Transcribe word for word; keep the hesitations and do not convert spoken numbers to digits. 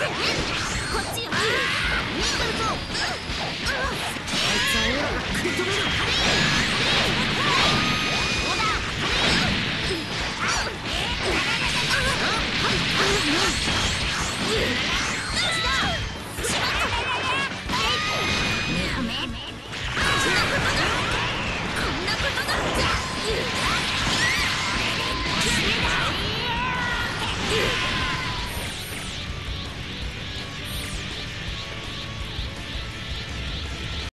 こっちよ。見てるぞ。あいつはオラが食い止める。